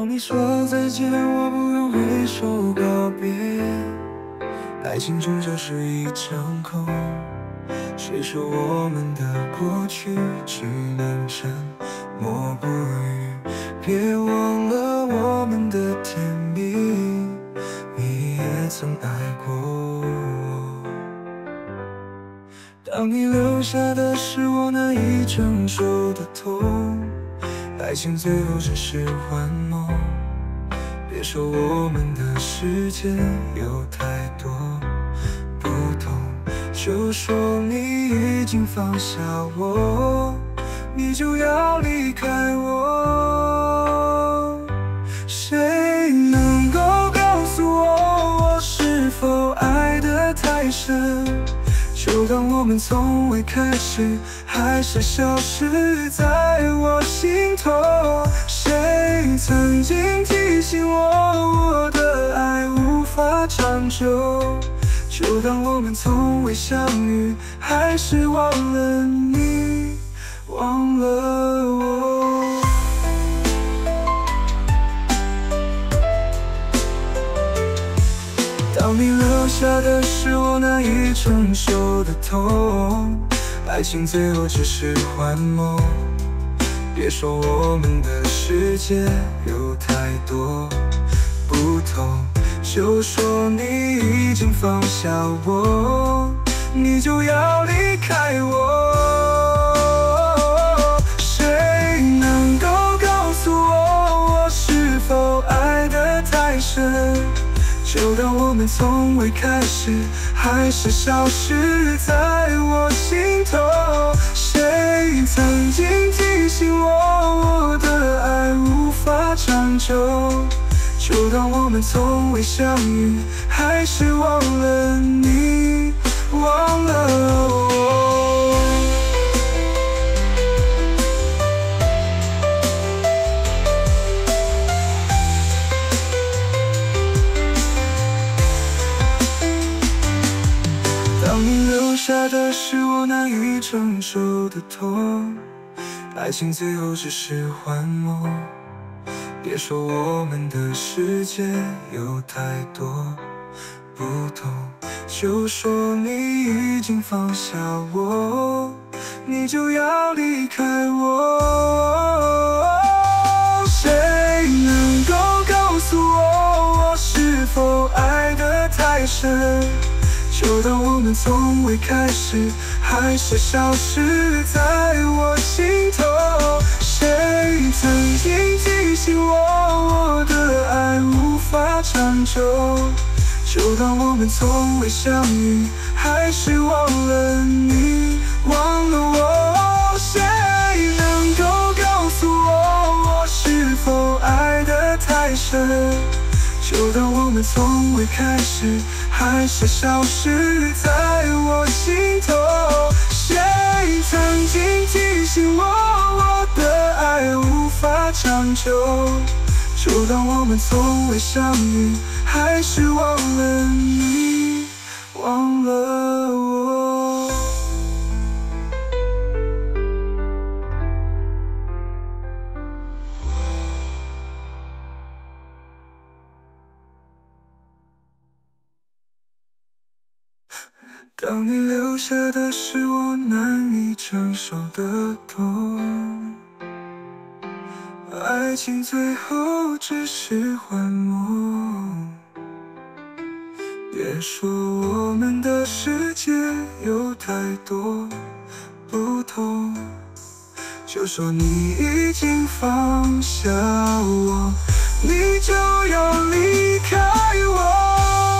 当你说再见，我不用挥手告别。爱情终究是一场空，谁说我们的过去只能沉默不语？别忘了我们的甜蜜，你也曾爱过我。当你留下的是我难以承受的痛，爱情最后只是幻梦。别说我们的世界有太多不同，就说你已经放下我，你就要离开我。谁能够告诉我，我是否爱得太深？就当我们从未开始，还是消失在我心头。谁曾经提醒我，我的爱无法长久？就当我们从未相遇，还是忘了你，忘了我。当你留下的是我难以承受的痛，爱情最后只是幻梦。别说我们的世界有太多不同，就说你已经放下我，你就要离开我。谁能够告诉我，我是否爱得太深？就当我们从未开始，还是消失在我心头。谁曾经提醒我，我的爱无法长久？就当我们从未相遇，还是忘了你，忘了我。当你留下的是我难以承受的痛，爱情最后只是幻梦。别说我们的世界有太多不同，就说你已经放下我，你就要离开我。谁能够告诉我，我是否爱得太深？就当我们从未开始，还是消失在我心头。谁曾经提醒我，我的爱无法长久？就当我们从未相遇，还是忘了你，忘了我。谁能够告诉我，我是否爱得太深？就当我们从未开始，还是消失在我心头。谁曾经提醒我，我的爱无法长久？就当我们从未相遇，还是忘了你，忘了我。当你留下的是我难以承受的痛，爱情最后只是幻梦。别说我们的世界有太多不同，就说你已经放下我，你就要离开我。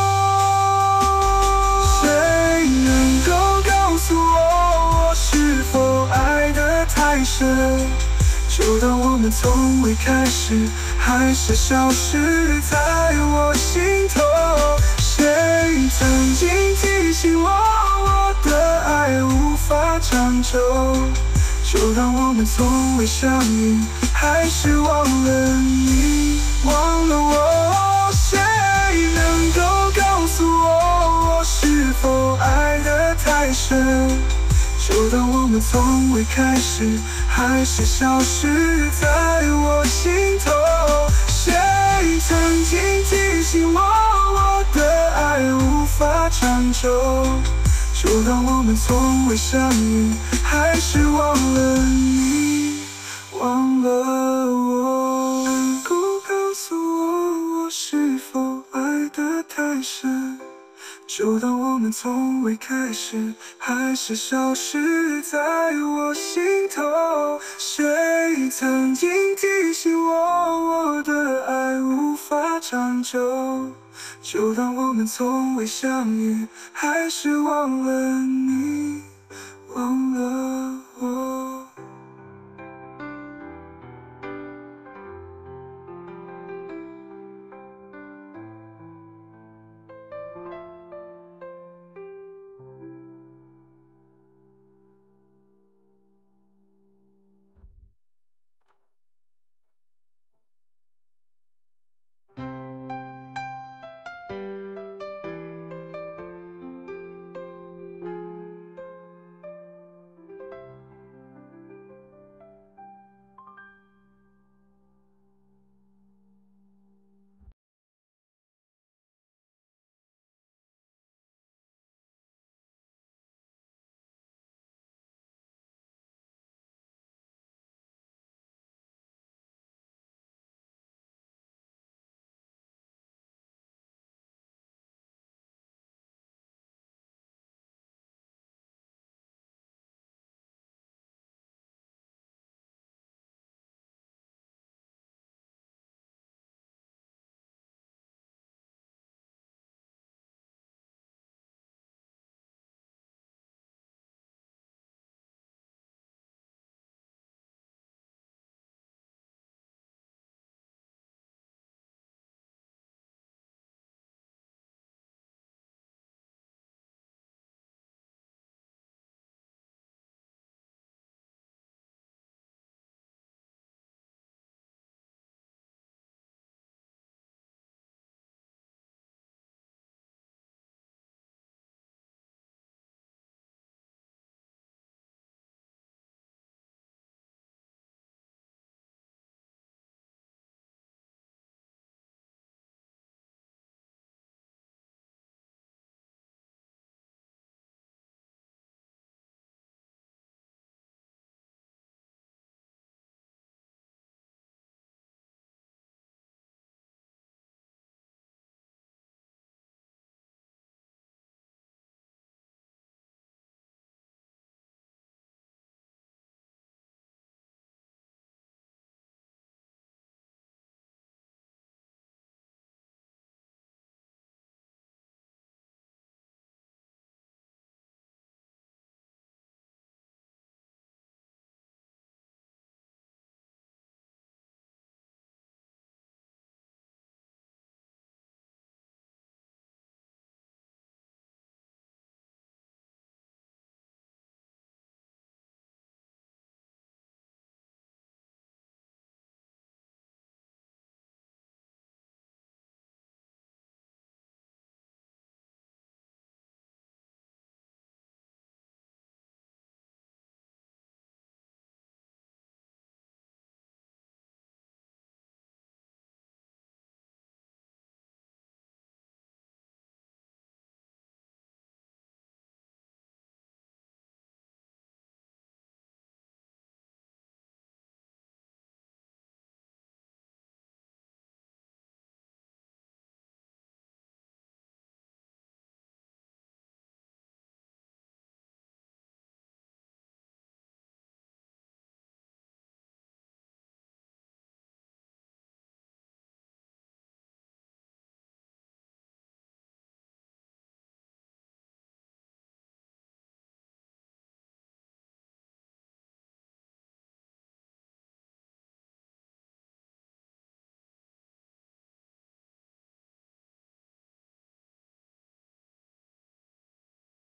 就当我们从未开始，还是消失在我心头。谁曾经提醒我，我的爱无法长久？就当我们从未相遇，还是忘了你，忘了我。谁能够告诉我，我是否爱得太深？就当我们从未开始，还是消失在我心头。谁曾经提醒我的爱无法长久？就当我们从未相遇，还是忘了你，忘了我。能够告诉我是否爱得太深？就当我们从未开始，还是消失在我心头。谁曾经提醒我的爱无法长久？就当我们从未相遇，还是忘了你。